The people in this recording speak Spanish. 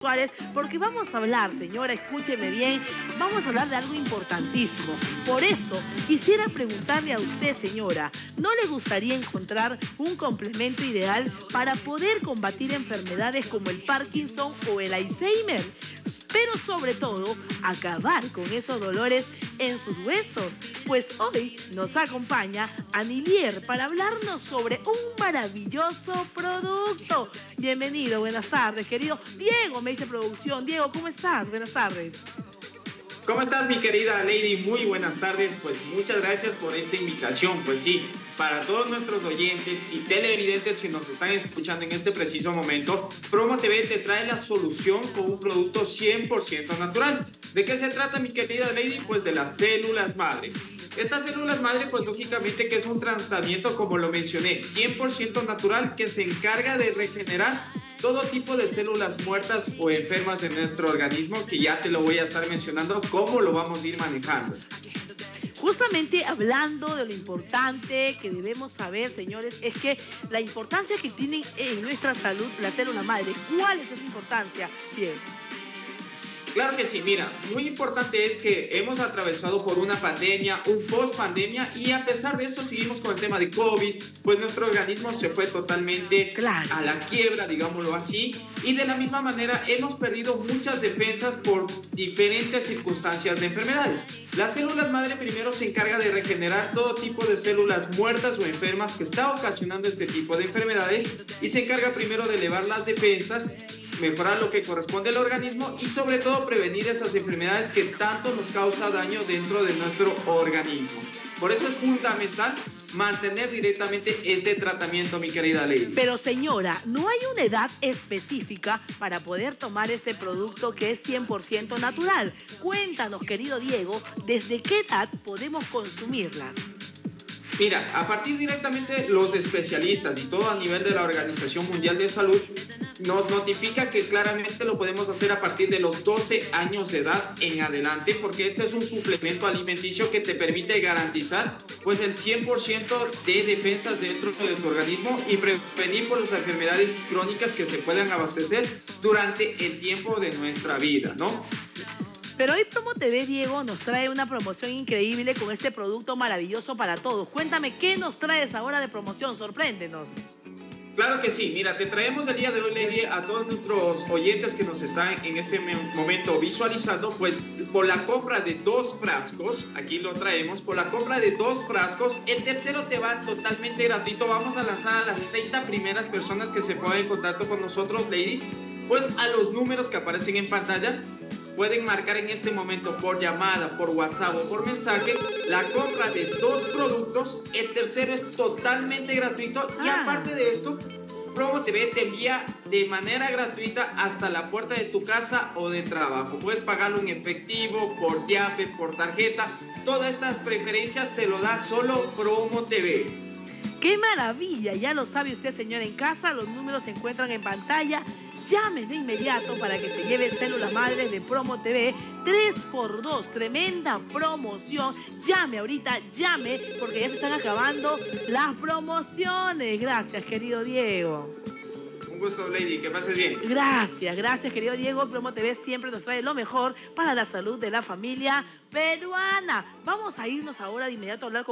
sexuales, porque vamos a hablar, señora, escúcheme bien, vamos a hablar de algo importantísimo. Por eso, quisiera preguntarle a usted, señora, ¿no le gustaría encontrar un complemento ideal para poder combatir enfermedades como el Parkinson o el Alzheimer? Pero sobre todo, acabar con esos dolores en sus huesos. Pues hoy nos acompaña Anilier para hablarnos sobre un maravilloso producto. Bienvenido, buenas tardes, querido Diego, me dice producción. Diego, ¿cómo estás? Buenas tardes. ¿Cómo estás, mi querida Lady? Muy buenas tardes. Pues muchas gracias por esta invitación. Pues sí, para todos nuestros oyentes y televidentes que nos están escuchando en este preciso momento, Promo TV te trae la solución con un producto 100% natural. ¿De qué se trata, mi querida Lady? Pues de las células madre. Estas células madre, pues lógicamente que es un tratamiento, como lo mencioné, 100% natural que se encarga de regenerar todo tipo de células muertas o enfermas de nuestro organismo, que ya te lo voy a estar mencionando cómo lo vamos a ir manejando. Justamente hablando de lo importante que debemos saber, señores, es que la importancia que tienen en nuestra salud la célula madre. ¿Cuál es esa importancia? Bien. Claro que sí, mira, muy importante es que hemos atravesado por una pandemia, un post-pandemia, y a pesar de eso seguimos con el tema de COVID, pues nuestro organismo se fue totalmente a la quiebra, digámoslo así, y de la misma manera hemos perdido muchas defensas por diferentes circunstancias de enfermedades. Las células madre primero se encarga de regenerar todo tipo de células muertas o enfermas que está ocasionando este tipo de enfermedades, y se encarga primero de elevar las defensas, mejorar lo que corresponde al organismo y sobre todo prevenir esas enfermedades que tanto nos causa daño dentro de nuestro organismo. Por eso es fundamental mantener directamente este tratamiento, mi querida Lady. Pero señora, ¿no hay una edad específica para poder tomar este producto que es 100% natural? Cuéntanos, querido Diego, ¿desde qué edad podemos consumirla? Mira, a partir directamente los especialistas y todo a nivel de la Organización Mundial de Salud nos notifica que claramente lo podemos hacer a partir de los 12 años de edad en adelante, porque este es un suplemento alimenticio que te permite garantizar pues el 100% de defensas dentro de tu organismo y prevenir por las enfermedades crónicas que se puedan abastecer durante el tiempo de nuestra vida, ¿no? Pero hoy Promo TV, Diego, nos trae una promoción increíble con este producto maravilloso para todos. Cuéntame, ¿qué nos traes ahora de promoción? Sorpréndenos. Claro que sí, mira, te traemos el día de hoy, Lady, a todos nuestros oyentes que nos están en este momento visualizando, pues por la compra de 2 frascos, aquí lo traemos, por la compra de 2 frascos, el tercero te va totalmente gratuito. Vamos a lanzar a las 30 primeras personas que se pongan en contacto con nosotros, Lady, pues a los números que aparecen en pantalla. Pueden marcar en este momento por llamada, por WhatsApp o por mensaje la compra de 2 productos. El tercero es totalmente gratuito y aparte de esto, Promo TV te envía de manera gratuita hasta la puerta de tu casa o de trabajo. Puedes pagarlo en efectivo, por llave, por tarjeta. Todas estas preferencias te lo da solo Promo TV. ¡Qué maravilla! Ya lo sabe usted, señor, en casa. Los números se encuentran en pantalla. Llame de inmediato para que se lleve células madres de Promo TV 3x2, tremenda promoción. Llame ahorita, llame, porque ya se están acabando las promociones. Gracias, querido Diego. Un gusto, Lady, que pases bien. Gracias, querido Diego. Promo TV siempre nos trae lo mejor para la salud de la familia peruana. Vamos a irnos ahora de inmediato a hablar con